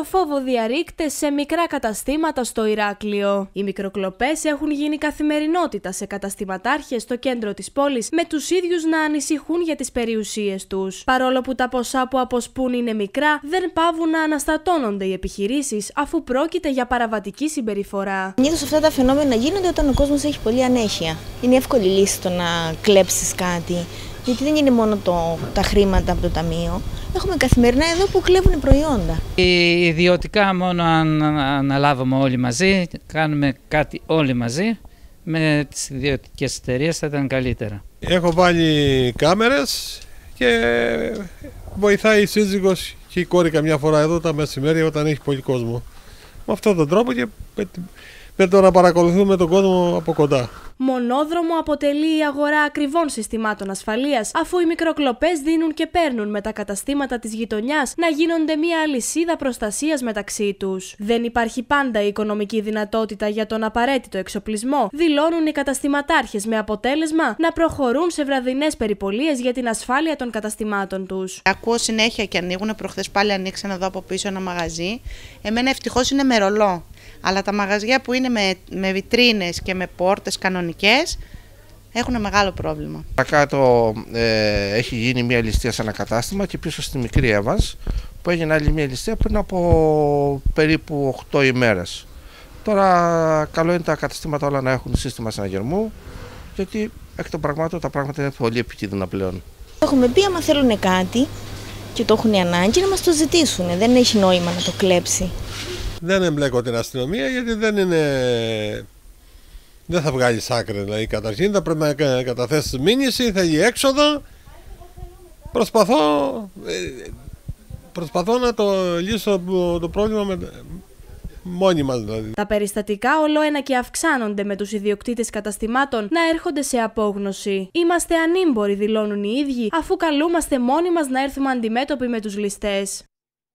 το φόβο διαρρήκτες σε μικρά καταστήματα στο Ηράκλειο. Οι μικροκλοπές έχουν γίνει καθημερινότητα σε καταστηματάρχες στο κέντρο της πόλης, με τους ίδιους να ανησυχούν για τις περιουσίες τους. Παρόλο που τα ποσά που αποσπούν είναι μικρά, δεν παύουν να αναστατώνονται οι επιχειρήσεις, αφού πρόκειται για παραβατική συμπεριφορά. Συνήθως αυτά τα φαινόμενα γίνονται όταν ο κόσμος έχει πολλή ανέχεια. Είναι εύκολη λύση το να κλέψεις κάτι, γιατί δεν είναι μόνο τα χρήματα από το ταμείο. Έχουμε καθημερινά εδώ που κλέβουν προϊόντα. Ιδιωτικά μόνο αν αναλάβουμε όλοι μαζί, κάνουμε κάτι όλοι μαζί, με τις ιδιωτικές εταιρείες θα ήταν καλύτερα. Έχω βάλει κάμερες και βοηθάει η σύζυγος και η κόρη καμιά φορά εδώ τα μεσημέρια όταν έχει πολύ κόσμο. Με αυτόν τον τρόπο και με το να παρακολουθούμε τον κόσμο από κοντά. Μονόδρομο αποτελεί η αγορά ακριβών συστημάτων ασφαλείας, αφού οι μικροκλοπές δίνουν και παίρνουν με τα καταστήματα της γειτονιάς να γίνονται μια αλυσίδα προστασίας μεταξύ τους. Δεν υπάρχει πάντα η οικονομική δυνατότητα για τον απαραίτητο εξοπλισμό, δηλώνουν οι καταστηματάρχες, με αποτέλεσμα να προχωρούν σε βραδινές περιπολίες για την ασφάλεια των καταστημάτων τους. Ακούω συνέχεια και ανοίγουν. Προχθές πάλι ανοίξαν εδώ από πίσω ένα μαγαζί. Εμένα ευτυχώς είναι με ρολό. Αλλά τα μαγαζιά που είναι με βιτρίνες και με πόρτες κανονικές έχουν μεγάλο πρόβλημα. Κάτω έχει γίνει μια ληστεία σε ένα κατάστημα και πίσω στη Μικρή Εύβανς που έγινε άλλη μια ληστεία πριν από περίπου 8 ημέρες. Τώρα καλό είναι τα καταστήματα όλα να έχουν σύστημα συναγερμού, γιατί εκ των πραγμάτων τα πράγματα είναι πολύ επικίνδυνα πλέον. Έχουμε πει άμα θέλουν κάτι και το έχουν ανάγκη να μας το ζητήσουν. Δεν έχει νόημα να το κλέψει. Δεν εμπλέκω την αστυνομία γιατί δεν θα βγάλεις άκρη. Δηλαδή, καταρχήν θα πρέπει να καταθέσεις μήνυση, θέλει έξοδο. Προσπαθώ να το λύσω το πρόβλημα μόνοι μας δηλαδή. Τα περιστατικά ολοένα και αυξάνονται, με τους ιδιοκτήτες καταστημάτων να έρχονται σε απόγνωση. Είμαστε ανήμποροι, δηλώνουν οι ίδιοι, αφού καλούμαστε μόνοι μας να έρθουμε αντιμέτωποι με τους ληστές.